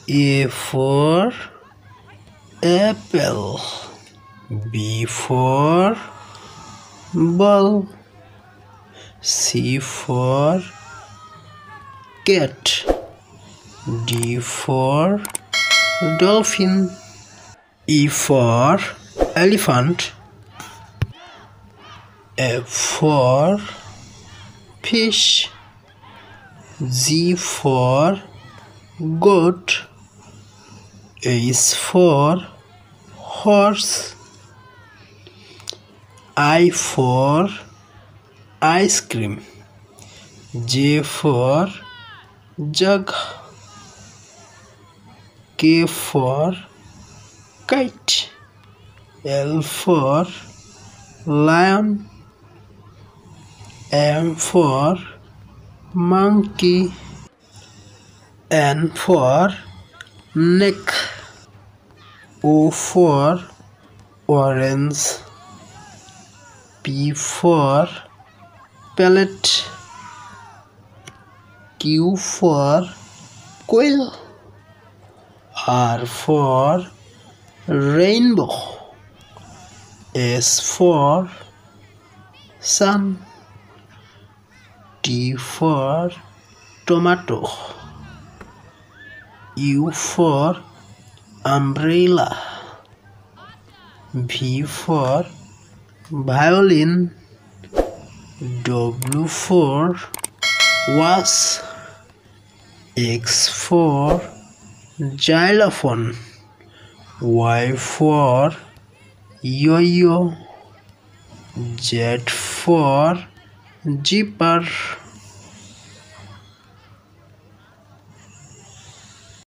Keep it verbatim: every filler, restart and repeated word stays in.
A for apple. B for ball. C for cat. D for dolphin. E for elephant. F for fish. G for goat. H for horse. I for ice cream. J for jug. K for kite. L for lion. M for monkey. N for neck. O for orange. P for palette. Q for quail. R for rainbow. S for sun. T for tomato. U for umbrella. V for violin. W for was. X for xylophone. Y for yo-yo. Z for zipper.